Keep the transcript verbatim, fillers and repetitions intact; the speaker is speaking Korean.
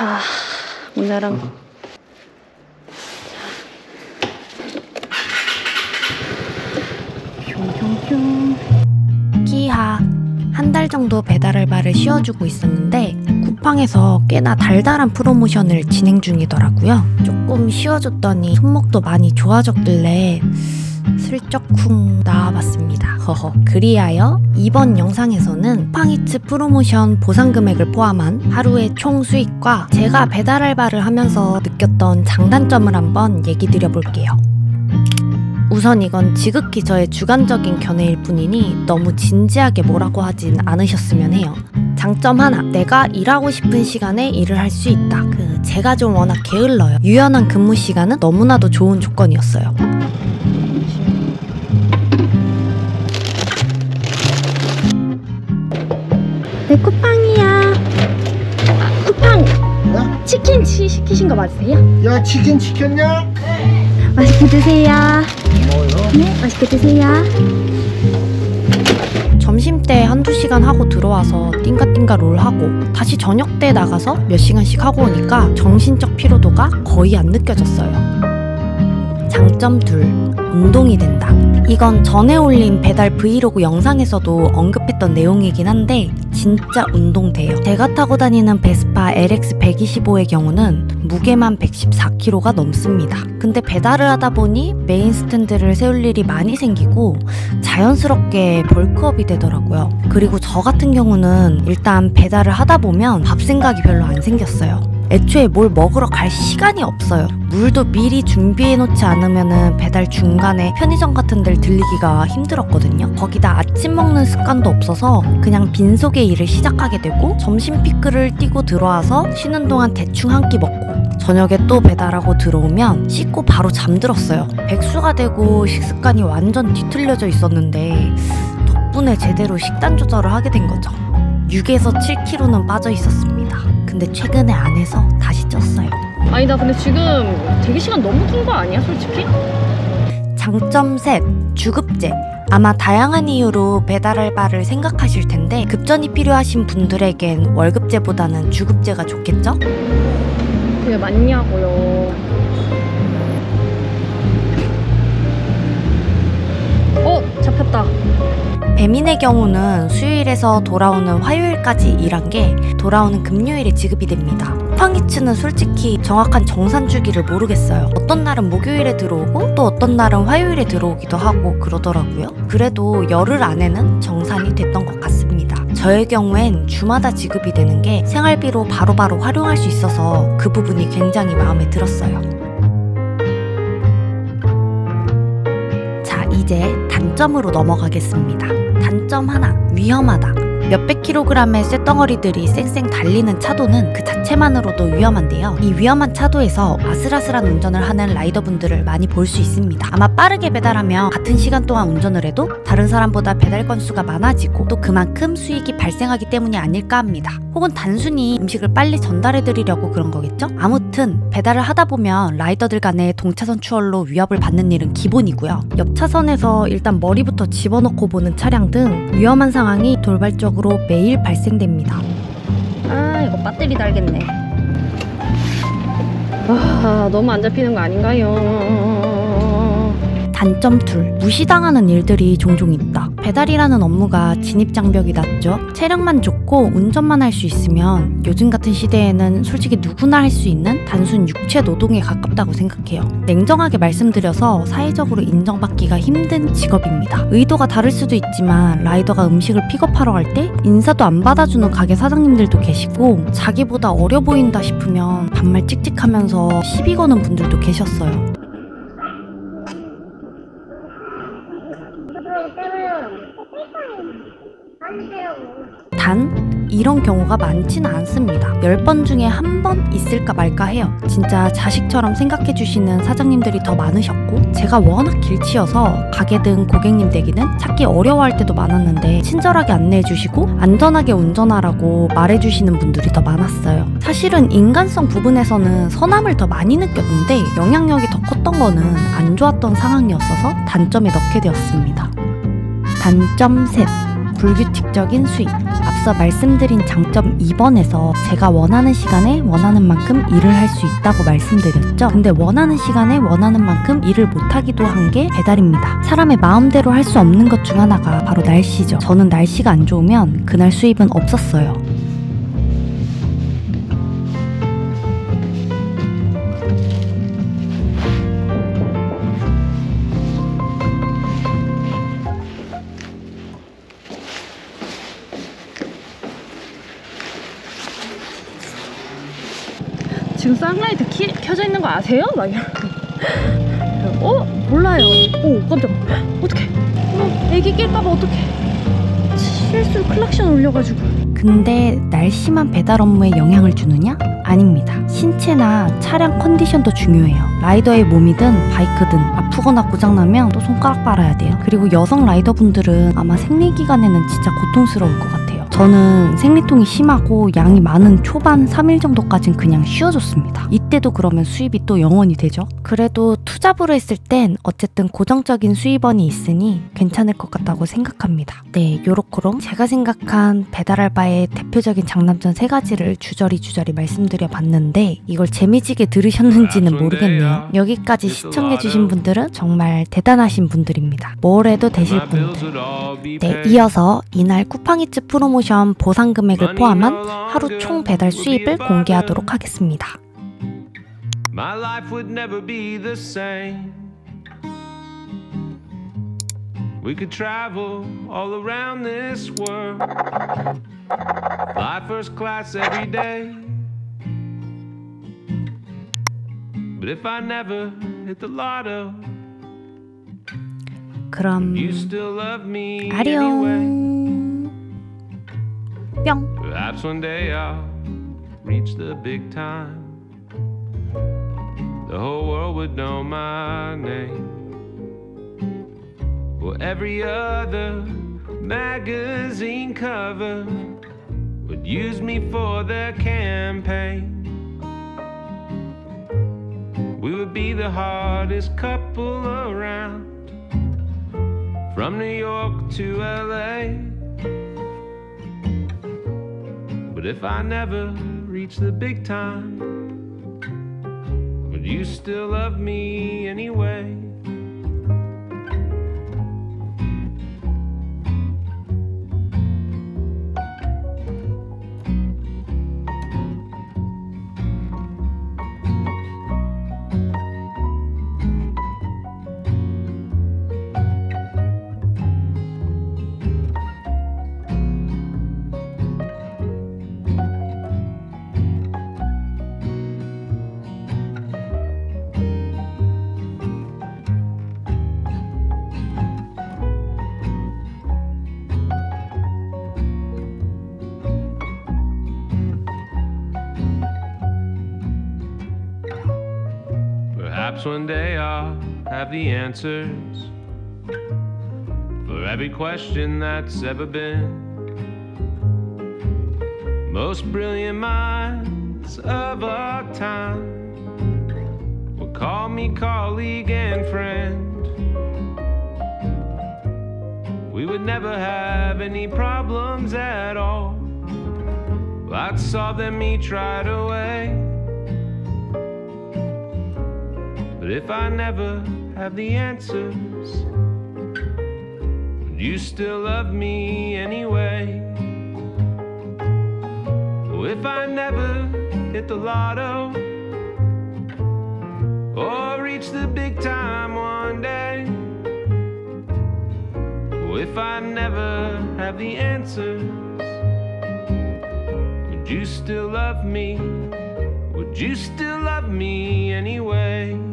자, 오늘은 키하 한 달 정도 배달 알바를 씌워주고 있었는데 쿠팡에서 꽤나 달달한 프로모션을 진행 중이더라고요. 조금 씌워줬더니 손목도 많이 좋아졌길래 슬쩍 쿵 나와봤습니다. 허허. 그리하여 이번 영상에서는 쿠팡이츠 프로모션 보상 금액을 포함한 하루의 총 수익과 제가 배달 알바를 하면서 느꼈던 장단점을 한번 얘기 드려볼게요. 우선 이건 지극히 저의 주관적인 견해일 뿐이니 너무 진지하게 뭐라고 하진 않으셨으면 해요. 장점 하나, 내가 일하고 싶은 시간에 일을 할 수 있다. 그 제가 좀 워낙 게을러요. 유연한 근무 시간은 너무나도 좋은 조건이었어요. 네, 쿠팡이야. 쿠팡! 야? 치킨 시, 시키신 거 맞으세요? 야, 치킨 시켰냐? 맛있게 드세요. 뭐요? 네, 맛있게 드세요. 점심 때 한두 시간 하고 들어와서 띵가띵가 롤 하고 다시 저녁 때 나가서 몇 시간씩 하고 오니까 정신적 피로도가 거의 안 느껴졌어요. 장점 둘, 운동이 된다. 이건 전에 올린 배달 브이로그 영상에서도 언급했던 내용이긴 한데 진짜 운동돼요. 제가 타고 다니는 베스파 엘엑스 백이십오의 경우는 무게만 백십사 킬로그램가 넘습니다. 근데 배달을 하다 보니 메인 스탠드를 세울 일이 많이 생기고 자연스럽게 벌크업이 되더라고요. 그리고 저 같은 경우는 일단 배달을 하다 보면 밥 생각이 별로 안 생겼어요. 애초에 뭘 먹으러 갈 시간이 없어요. 물도 미리 준비해놓지 않으면 배달 중간에 편의점 같은 데를 들리기가 힘들었거든요. 거기다 아침 먹는 습관도 없어서 그냥 빈속에 일을 시작하게 되고 점심 피크를 뛰고 들어와서 쉬는 동안 대충 한 끼 먹고 저녁에 또 배달하고 들어오면 씻고 바로 잠들었어요. 백수가 되고 식습관이 완전 뒤틀려져 있었는데 덕분에 제대로 식단 조절을 하게 된 거죠. 육에서 칠 킬로그램는 빠져 있었습니다. 근데 최근에 안 해서 다시 쪘어요. 아니 나 근데 지금 대기 시간 너무 긴 거 아니야 솔직히? 장점 셋, 주급제. 아마 다양한 이유로 배달 알바를 생각하실 텐데 급전이 필요하신 분들에겐 월급제보다는 주급제가 좋겠죠? 그게 맞냐고요. 어? 잡혔다. 배민의 경우는 수요일에서 돌아오는 화요일까지 일한 게 돌아오는 금요일에 지급이 됩니다. 쿠팡이츠는 솔직히 정확한 정산 주기를 모르겠어요. 어떤 날은 목요일에 들어오고 또 어떤 날은 화요일에 들어오기도 하고 그러더라고요. 그래도 열흘 안에는 정산이 됐던 것 같습니다. 저의 경우엔 주마다 지급이 되는 게 생활비로 바로바로 활용할 수 있어서 그 부분이 굉장히 마음에 들었어요. 자, 이제 단점으로 넘어가겠습니다. 단점 하나, 위험하다. 몇백 킬로그램의 쇳덩어리들이 쌩쌩 달리는 차도는 그 자체만으로도 위험한데요. 이 위험한 차도에서 아슬아슬한 운전을 하는 라이더분들을 많이 볼 수 있습니다. 아마 빠르게 배달하면 같은 시간 동안 운전을 해도 다른 사람보다 배달 건수가 많아지고 또 그만큼 수익이 발생하기 때문이 아닐까 합니다. 혹은 단순히 음식을 빨리 전달해드리려고 그런 거겠죠? 아무튼 배달을 하다 보면 라이더들 간의 동차선 추월로 위협을 받는 일은 기본이고요. 옆 차선에서 일단 머리부터 집어넣고 보는 차량 등 위험한 상황이 돌발적으로 매일 발생됩니다. 아 이거 배터리 달겠네. 아 너무 안 잡히는 거 아닌가요? 단점 둘, 무시당하는 일들이 종종 있다. 배달이라는 업무가 진입장벽이 낮죠. 체력만 좋고 운전만 할 수 있으면 요즘 같은 시대에는 솔직히 누구나 할 수 있는 단순 육체 노동에 가깝다고 생각해요. 냉정하게 말씀드려서 사회적으로 인정받기가 힘든 직업입니다. 의도가 다를 수도 있지만 라이더가 음식을 픽업하러 갈 때 인사도 안 받아주는 가게 사장님들도 계시고 자기보다 어려 보인다 싶으면 반말 찍찍하면서 시비 거는 분들도 계셨어요. 단 이런 경우가 많지는 않습니다. 열 번 중에 한 번 있을까 말까 해요. 진짜 자식처럼 생각해 주시는 사장님들이 더 많으셨고 제가 워낙 길치여서 가게 등 고객님 댁에는 찾기 어려워할 때도 많았는데 친절하게 안내해 주시고 안전하게 운전하라고 말해 주시는 분들이 더 많았어요. 사실은 인간성 부분에서는 선함을 더 많이 느꼈는데 영향력이 더 컸던 거는 안 좋았던 상황이었어서 단점에 넣게 되었습니다. 단점 셋, 불규칙적인 수익. 앞서 말씀드린 장점 이 번에서 제가 원하는 시간에 원하는 만큼 일을 할 수 있다고 말씀드렸죠. 근데 원하는 시간에 원하는 만큼 일을 못하기도 한 게 배달입니다. 사람의 마음대로 할 수 없는 것 중 하나가 바로 날씨죠. 저는 날씨가 안 좋으면 그날 수입은 없었어요. 지금 선라이트 키, 켜져 있는 거 아세요? 막 이런. 어? 몰라요. 오 깜짝. 어떡해. 어, 애기 깰까봐 어떡해. 실수로 클락션 올려가지고. 근데 날씨만 배달 업무에 영향을 주느냐? 아닙니다. 신체나 차량 컨디션도 중요해요. 라이더의 몸이든 바이크든 아프거나 고장나면 또 손가락 빨아야 돼요. 그리고 여성 라이더분들은 아마 생리기간에는 진짜 고통스러울 것 같아요. 저는 생리통이 심하고 양이 많은 초반 삼 일 정도까진 그냥 쉬어줬습니다. 이때도 그러면 수입이 또 영원이 되죠? 그래도 투잡으로 했을 땐 어쨌든 고정적인 수입원이 있으니 괜찮을 것 같다고 생각합니다. 네, 요렇게롱 제가 생각한 배달 알바의 대표적인 장단점 세 가지를 주저리 주저리 말씀드려 봤는데 이걸 재미지게 들으셨는지는 모르겠네요. 여기까지 시청해주신 분들은 정말 대단하신 분들입니다. 뭘 해도 되실 분들. 네, 이어서 이날 쿠팡이츠 프로모션 보상 금액을 포함한 하루 총 배달 수입을 공개하도록 하겠습니다. My life would never be the same. We could travel all around this world. Fly first class every day. But if I never hit the lotto, 그럼 you still love me anyway. 아령 뿅. Perhaps one day I'll reach the big time. The whole world would know my name. Well, every other magazine cover would use me for their campaign. We would be the hottest couple around, from New York to L A. But if I never reach the big time, would you still love me anyway? Perhaps one day I'll have the answers for every question that's ever been. Most brilliant minds of our time will call me colleague and friend. We would never have any problems at all. I'd solve them each right away. But if I never have the answers, would you still love me anyway? Oh, if I never hit the lotto or reach the big time one day, oh, if I never have the answers, would you still love me? Would you still love me anyway?